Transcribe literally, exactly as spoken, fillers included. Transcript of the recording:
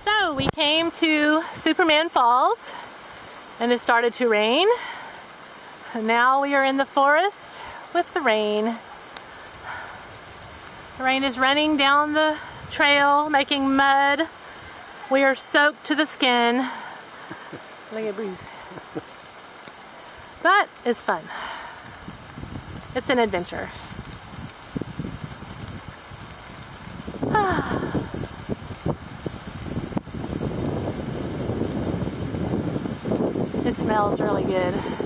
So we came to Superman Falls and it started to rain. And now we are in the forest with the rain. The rain is running down the trail, making mud. We are soaked to the skin. Look at Breeze. But it's fun. It's an adventure. It smells really good.